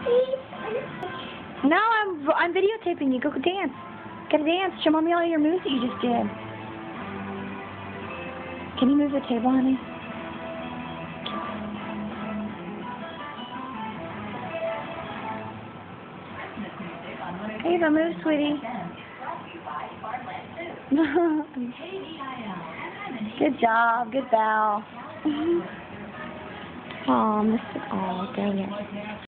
No, I'm videotaping you. Go dance. Gotta dance. Show mommy all your moves that you just did. Can you move the table, honey? Ava, move, sweetie. Good job. Good bow. Oh, Mr. Oh, dang it.